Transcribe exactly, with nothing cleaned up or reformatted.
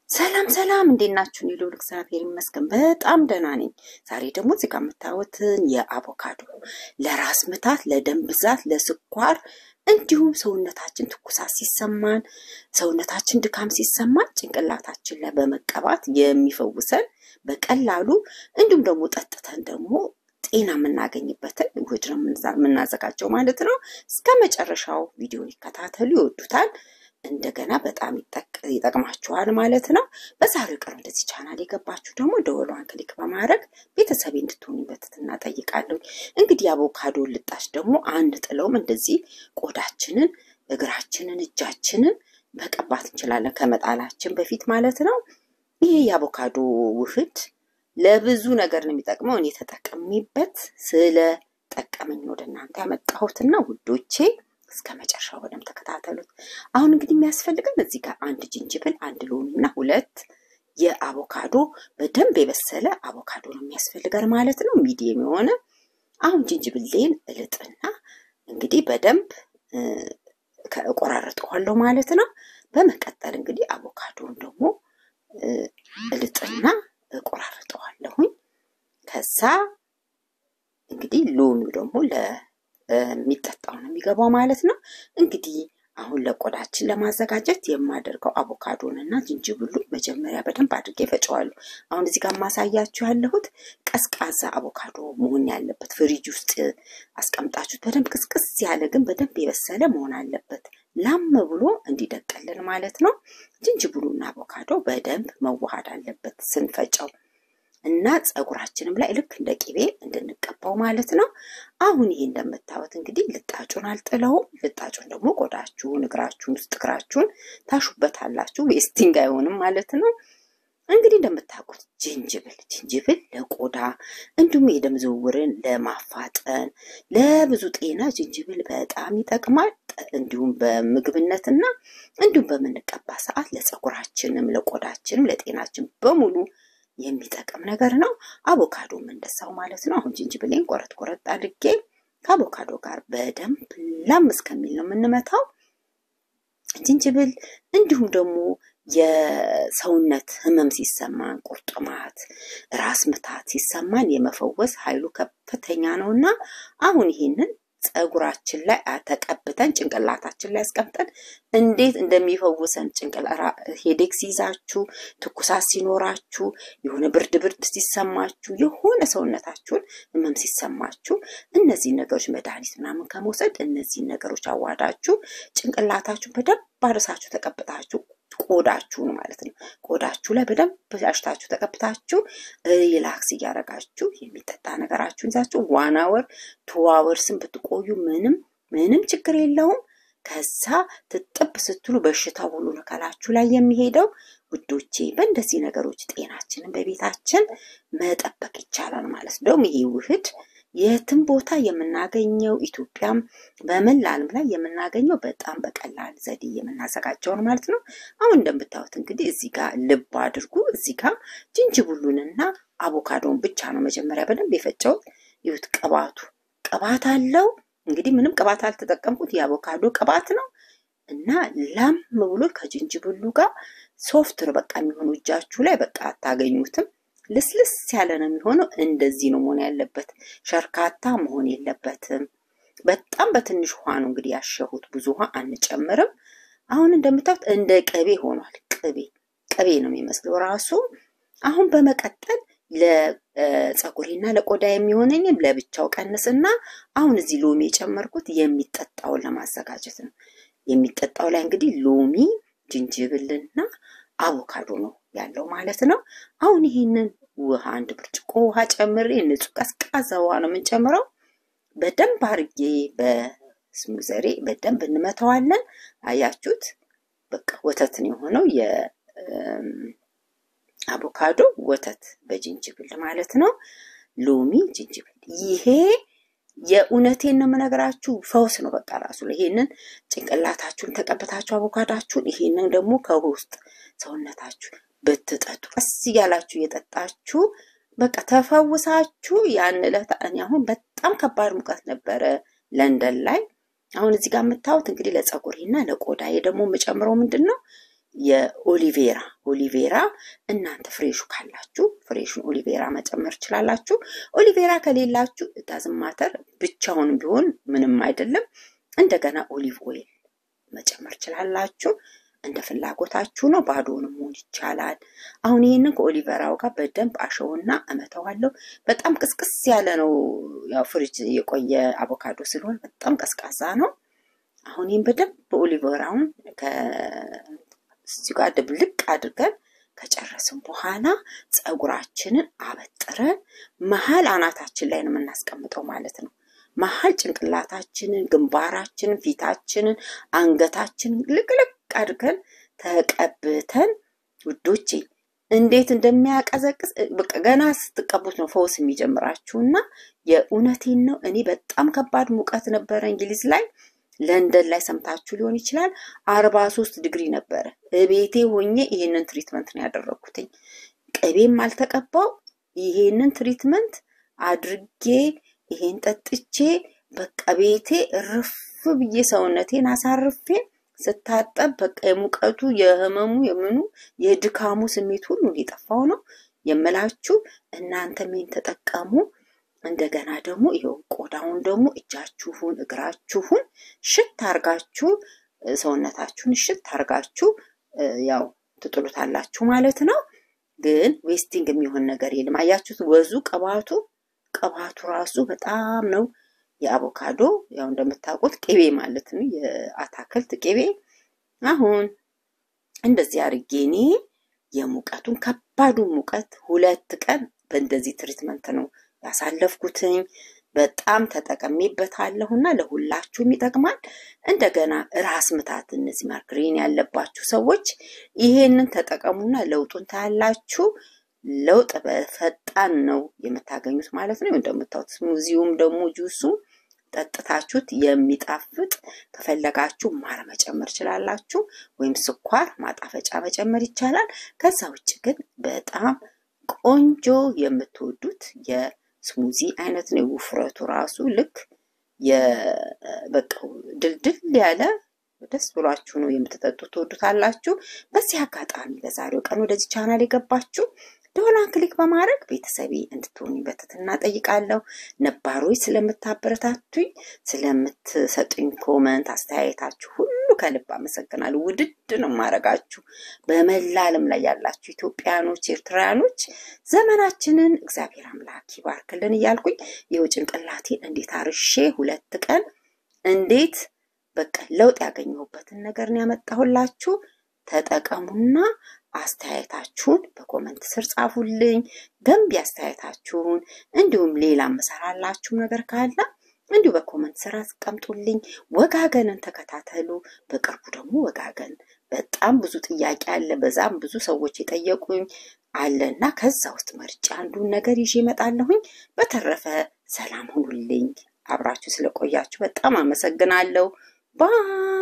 ሰላም ሰላም እንዴት ናችሁ? እኔ ልዑል እግዚአብሔር ይመስገን በጣም ደህና ነኝ። ዛሬ ደግሞ እዚህ ጋር የምታዩትን የአቮካዶ ለራስ ምታት፣ ለደም ብዛት፣ ለስኳር እንዲሁም ሰውነታችን ትኩሳት ሲሰማን፣ ሰውነታችን ድካም ሲሰማን ጭንቅላታችን ላይ በመቀባት የሚፈውሰን በቀላሉ እንዲሁም ደግሞ ጠጥተን ደግሞ ጤና የምናገኝበትን ውህድ ነው የምናዘጋጀው ማለት ነው። እስከ መጨረሻው ቪዲዮ ይከታተሉ፣ ይወዱታል። እንደገና በጣም ይጠቅማችኋል ማለት ነው። በዛሬው ቀን እንደዚህ ቻናል የገባችሁ ደግሞ ደወሏን ክሊክ በማድረግ ቤተሰብ እንድትሆኑ በትህትና ጠይቃለሁ። እንግዲህ አቮካዶ ልጣሽ ደግሞ አንድ ጥለውም እንደዚህ ቆዳችንን፣ እግራችንን፣ እጃችንን መቀባት እንችላለን ከመጣላችን በፊት ማለት ነው። ይሄ የአቮካዶ ውህድ ለብዙ ነገር ነው የሚጠቅመው። እኔ ተጠቅሜበት ስለ ጠቀመኝ ወደ እናንተ ያመጣሁትና ውዶቼ እስከ መጨረሻው በደንብ ተከታተሉት። አሁን እንግዲህ የሚያስፈልገን እዚህ ጋር አንድ ጅንጅብል፣ አንድ ሎሚና ሁለት የአቮካዶ በደንብ የበሰለ አቮካዶ ነው የሚያስፈልገን ማለት ነው። ሚዲየም የሆነ አሁን ጅንጅብሌን እልጥና እንግዲህ በደንብ ከቆራረጠዋለሁ ማለት ነው። በመቀጠል እንግዲህ አቮካዶን ደግሞ እልጥና እቆራረጠዋለሁ። ከዛ እንግዲህ ሎሚው ደግሞ ለ የሚጠጣው ነው የሚገባው ማለት ነው። እንግዲህ አሁን ለቆዳችን ለማዘጋጀት የማደርገው አቮካዶንና ጅንጅብሉ መጀመሪያ በደንብ አድርጌ ፈጨዋለሁ። አሁን እዚህ ጋር ማሳያችሁ ያለሁት ቀዝቃዛ አቮካዶ መሆን ያለበት ፍሪጅ ውስጥ አስቀምጣችሁት በደንብ ቅዝቅዝ ያለ ግን በደንብ የበሰለ መሆን አለበት፣ ላም ብሎ እንዲደቀልን ማለት ነው። ጅንጅብሉና አቮካዶ በደንብ መዋሃድ አለበት ስንፈጨው እና ጸጉራችንም ላይ ልክ እንደ ቂቤ እንድንቀባው ማለት ነው። አሁን ይሄ እንደምታዩት እንግዲህ ልጣጩን አልጥለውም። ልጣጩን ደግሞ ቆዳችሁን፣ እግራችሁን፣ ውስጥ እግራችሁን ታሹበታላችሁ፣ ዌስቲንግ አይሆንም ማለት ነው። እንግዲህ እንደምታውቁት ጅንጅብል ጅንጅብል ለቆዳ እንዲሁም የደም ዝውውርን ለማፋጠን ለብዙ ጤና ጅንጅብል በጣም ይጠቅማል። እንዲሁም በምግብነትና እንዲሁም በመንቀባ ሰዓት ለጸጉራችንም ለቆዳችንም ለጤናችን በሙሉ የሚጠቅም ነገር ነው። አቮካዶም እንደዛው ማለት ነው። አሁን ጅንጅብሌን ቆረጥ ቆረጥ አድርጌ ከአቮካዶ ጋር በደንብ ላም እስከሚል ነው የምንመታው። ጅንጅብል እንዲሁም ደግሞ የሰውነት ህመም ሲሰማን፣ ቁርጥማት፣ ራስ ምታት ሲሰማን የመፈወስ ኃይሉ ከፍተኛ ነውና አሁን ይሄንን ጸጉራችን ላይ ተቀብተን ጭንቅላታችን ላይ አስቀምጠን እንዴት እንደሚፈውሰን ጭንቅላራ ሄዴክ ሲይዛችሁ፣ ትኩሳት ሲኖራችሁ፣ የሆነ ብርድ ብርድ ሲሰማችሁ፣ የሆነ ሰውነታችሁን ህመም ሲሰማችሁ እነዚህ ነገሮች መድኃኒት ምናምን ከመውሰድ እነዚህ ነገሮች አዋዳችሁ ጭንቅላታችሁን በደንብ አርሳችሁ ተቀብታችሁ ቆዳችሁን ማለት ነው ቆዳችሁ ላይ በደንብ አሽታችሁ ተቀብታችሁ ሪላክስ እያረጋችሁ የሚጠጣ ነገራችሁን ይዛችሁ ዋን አወር ቱ አወርስን ብትቆዩ ምንም ምንም ችግር የለውም። ከዛ ትጥብ ስትሉ በሽታው ሁሉ ነካላችሁ ላይ የሚሄደው ውዶቼ። በእንደዚህ ነገሮች ጤናችንን በቤታችን መጠበቅ ይቻላል ማለት ነው። ይሄ ውህድ የትም ቦታ የምናገኘው ኢትዮጵያም በመላልም ላይ የምናገኘው በጣም በቀላል ዘዴ የምናዘጋጀው ነው ማለት ነው። አሁን እንደምታዩት እንግዲህ እዚህ ጋር ልብ አድርጉ። እዚህ ጋር ጅንጅብሉንና አቮካዶን ብቻ ነው መጀመሪያ በደንብ የፈጨው። ይሁት ቅባቱ ቅባት አለው። እንግዲህ ምንም ቅባት አልተጠቀምኩት፣ የአቮካዶ ቅባት ነው እና ላም ብሎ ከጅንጅብሉ ጋር ሶፍት ነው በቃ የሚሆነው። እጃችሁ ላይ በቃ አታገኙትም። ልስልስ ያለ ነው የሚሆነው። እንደዚህ ነው መሆን ያለበት፣ ሸርካታ መሆን የለበትም። በጣም በትንሽ ውሃ ነው እንግዲህ ያሸሁት፣ ብዙ ውሃ አንጨምርም። አሁን እንደምታዩት እንደ ቅቤ ሆኗል። ቅቤ ቅቤ ነው የሚመስለው ራሱ። አሁን በመቀጠል ለጸጉሬና ለቆዳ የሚሆነኝ ለብቻው ቀንስና አሁን እዚህ ሎሚ የጨመርኩት የሚጠጣውን ለማዘጋጀት ነው። የሚጠጣው ላይ እንግዲህ ሎሚ፣ ጅንጅብልና አቮካዶ ነው ያለው ማለት ነው። አሁን ይሄንን ውሃ አንድ ብርጭቆ ውሃ ጨምሬ ንጹህ ቀዝቃዛ ውሃ ነው የምንጨምረው። በደንብ አርጌ በስሙዘሬ በደንብ እንመታዋለን። አያችሁት? በቃ ወተት ነው የሆነው የአቮካዶ ወተት በጅንጅብል ማለት ነው። ሎሚ፣ ጅንጅብል ይሄ የኡነቴን ነው የምነግራችሁ ፈውስ ነው በቃ ራሱ። ይሄንን ጭንቅላታችሁን ተቀበታችሁ አቮካዳችሁን ይሄንን ደግሞ ከውስጥ ሰውነታችሁ በትጠጡ ቀስ ያላችሁ የጠጣችሁ በቃ ተፈውሳችሁ ያን ለታ እኔ አሁን በጣም ከባድ ሙቀት ነበረ ለንደን ላይ። አሁን እዚህ ጋር የምታዩት እንግዲህ ለጸጉሬና ለቆዳዬ ደግሞ መጨምረው ምንድነው የኦሊቬራ ኦሊቬራ እናንተ ፍሬሹ ካላችሁ ፍሬሹን ኦሊቬራ መጨመር ይችላልላችሁ ኦሊቬራ ከሌላችሁ ዳዝማተር ብቻውን ቢሆን ምንም አይደለም እንደገና ኦሊቭ ኦይል መጨመር ይችላልላችሁ እንደ ፍላጎታችሁ ነው ባዶንም ሆን ይቻላል አሁን ይሄንን ከኦሊቬራው ጋር በደንብ አሸውና አመታዋለሁ በጣም ቅስቅስ ያለ ነው ያው ፍሪጅ የቆየ አቮካዶ ስለሆነ በጣም ቀስቃሳ ነው አሁን ይሄን በደንብ በኦሊቬራውን ከ እዚህ ጋር ድብልቅ አድርገን ከጨረስን በኋላ ጸጉራችንን አበጥረን መሃል አናታችን ላይ ነው የምናስቀምጠው ማለት ነው መሃል ጭንቅላታችንን ግንባራችንን ፊታችንን አንገታችንን ልቅልቅ አድርገን ተቀብተን ውዶቼ እንዴት እንደሚያቀዘቅዝ በቃ ገና ስትቀቡት ነው ፈውስ የሚጀምራችሁና የኡነቴን ነው እኔ በጣም ከባድ ሙቀት ነበር እንግሊዝ ላይ ለንደን ላይ ሰምታችሁ ሊሆን ይችላል አርባ ሶስት ዲግሪ ነበር እቤቴ ሆኜ ይሄንን ትሪትመንት ነው ያደረኩትኝ ቅቤም አልተቀባው ይሄንን ትሪትመንት አድርጌ ይሄን ጠጥቼ በቃ ቤቴ ርፍ ብዬ ሰውነቴን አሳርፌ ስታጠብ በቃ የሙቀቱ የህመሙ የምኑ የድካሙ ስሜት ሁሉ ሊጠፋው ነው የምላችሁ እናንተ ምን ተጠቀሙ እንደገና ደግሞ ይሄው ቆዳውን ደግሞ እጃችሁን እግራችሁን ሽት አርጋችሁ ሰውነታችሁን ሽት አርጋችሁ ያው ትጥሉታላችሁ ማለት ነው ግን ዌስቲንግ የሚሆን ነገር የለም አያችሁት ወዙ ቀባቱ ቀባቱ ራሱ በጣም ነው የአቮካዶ ያው እንደምታውቁት ቅቤ ማለት ነው የአታክልት ቅቤ አሁን እንደዚህ አርጌኒ የሙቀቱን ከባዱ ሙቀት ሁለት ቀን በእንደዚህ ትሪትመንት ነው ያሳለፍኩትኝ በጣም ተጠቀሚበታለሁና ለሁላችሁም ይጠቅማል እንደገና ራስ ምታት እነዚህ ማይግሬን ያለባችሁ ሰዎች ይሄንን ተጠቀሙና ለውጡን ታያላችሁ ለውጥ በፈጣን ነው የምታገኙት ማለት ነው እንደምታውቁት ስሙዚውም ደግሞ ጁሱ ጠጥታችሁት የሚጣፍጥ ከፈለጋችሁ ማር መጨመር ይችላልላችሁ ወይም ስኳር ማጣፈጫ መጨመር ይቻላል ከዛ ውጭ ግን በጣም ቆንጆ የምትወዱት የስሙዚ አይነት ነው ውፍረቱ ራሱ ልክ የበቃው ድልድል ያለ ደስ ብሏችሁ ነው የምትጠጡት ወዱታላችሁ በዚህ አጋጣሚ ለዛሬው ቀን ወደዚህ ቻናል የገባችሁ ዶላን ክሊክ በማድረግ ቤተሰቤ እንድትሆኑ በትህትና ጠይቃለሁ ነባሮች ስለምታበረታቱኝ ስለምትሰጡኝ ኮሜንት አስተያየታችሁ ሁሉ ከልብ አመሰግናለሁ ውድድ ነው ማረጋችሁ በመላለም ላይ ያላችሁ ኢትዮጵያኖች ኤርትራኖች ዘመናችንን እግዚአብሔር አምላክ ይባርክልን ይያልኩኝ የውጭንቅላቴን እንዴት አርሼ ሁለት ቀን እንዴት በቃ ለውጥ ያገኘሁበትን ነገር ነው ያመጣሁላችሁ ተጠቀሙና አስተያየታችሁን በኮሜንት ስር ጻፉልኝ ገንቢ አስተያየታችሁን እንዲሁም ሌላ መሰራላችሁ ነገር ካለ እንዲሁ በኮሜንት ስር አስቀምጡልኝ ወጋገንን ተከታተሉ በቅርቡ ደግሞ ወጋገን በጣም ብዙ ጥያቄ አለ በዛም ብዙ ሰዎች የጠየቁኝ አለና ከዛ ውስጥ መርጫ አንዱን ነገር ይዤ እመጣለሁኝ በተረፈ ሰላም ሁኑልኝ አብራችሁ ስለቆያችሁ በጣም አመሰግናለሁ ባይ